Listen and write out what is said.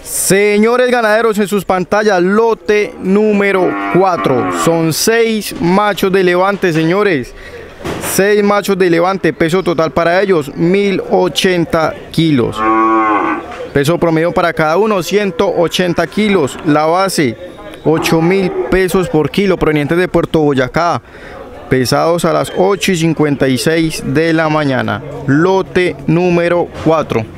Señores ganaderos, en sus pantallas, lote número 4. Son 6 machos de levante, señores. 6 machos de levante. Peso total para ellos, 1080 kilos. Peso promedio para cada uno, 180 kilos. La base, 8.000 pesos por kilo, provenientes de Puerto Boyacá. Pesados a las 8:56 de la mañana. Lote número 4.